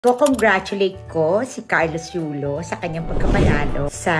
Congratulate ko si Carlos Yulo sa kanyang pagkapanalo sa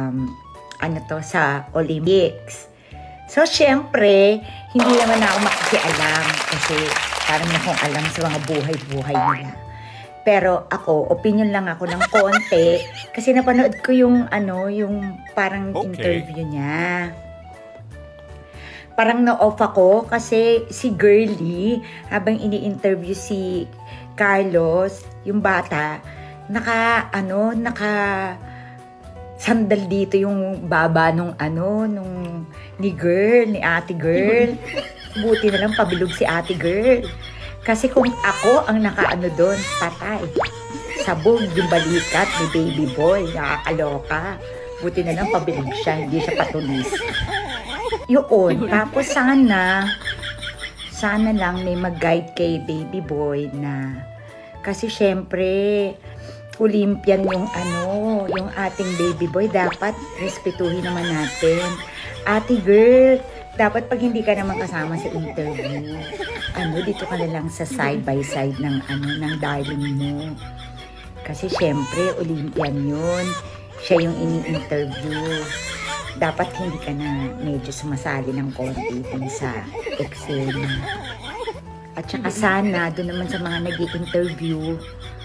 sa Olympics. So, syempre, hindi naman ako makikialam kasi parang na akong alam sa mga buhay-buhay nila. Pero ako, opinion lang ako ng konti kasi napanood ko yung parang interview niya. Parang na-off ako kasi si Girlie, habang ini-interview si Carlos, yung bata, naka sandal dito yung baba nung ni ate girl. Buti na lang pabilog si ate girl. Kasi kung ako ang nakaano doon, patay. Sabog yung balikat ni baby boy, nakakaloka. Buti na lang pabilog siya, hindi siya patulis. Yun, tapos sana lang may mag-guide kay baby boy na kasi syempre Olympian yung ating baby boy, dapat respetuhin naman natin. Ate girl, dapat pag hindi ka naman kasama sa interview, dito ka na lang sa side by side ng darling mo. Kasi syempre Olympian yun, siya yung ini-interview. Dapat hindi ka na medyo sumasali ng konti dun sa eksena. At saka sana, doon naman sa mga nag-i-interview,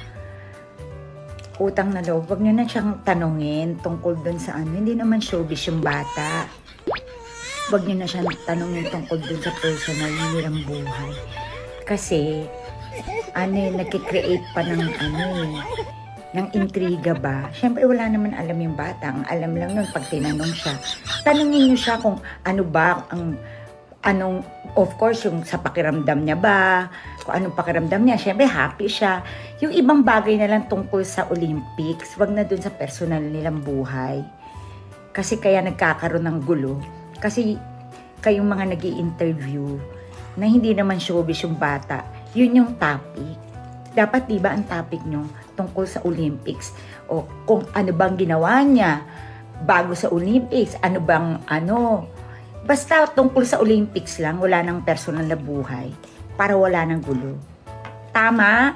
utang na loob, wag nyo na siyang tanungin tungkol doon sa hindi naman showbiz yung bata. Wag nyo na siyang tanungin tungkol doon sa personal nilang buhay. Kasi, nagkikreate pa ng intriga ba? Siyempre, wala naman alam yung bata. Ang alam lang nun, pag tinanong siya, tanungin nyo siya kung ano ba of course, yung sa pakiramdam niya ba, kung anong pakiramdam niya, syempre happy siya. Yung ibang bagay na lang tungkol sa Olympics, wag na dun sa personal nilang buhay. Kasi kaya nagkakaroon ng gulo. Kasi kayong mga nag-i-interview na hindi naman showbiz yung bata, yun yung topic. Dapat diba ang topic nyo tungkol sa Olympics? O kung ano bang ginawa niya bago sa Olympics, basta tungkol sa Olympics lang, wala nang personal na buhay para wala nang gulo. Tama?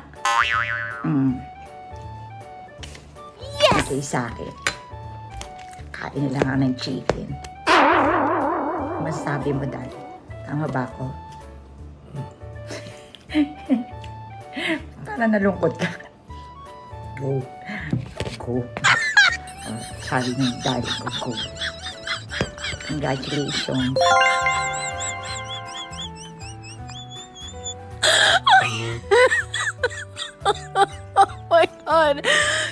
Yes! Okay, sa akin. Kain na lang ako ng chicken. Masabi mo, Dad? Tama ba ako? Para nalungkot ka. Go. Sabi ng daddy ko, go. Congratulations. Oh my God.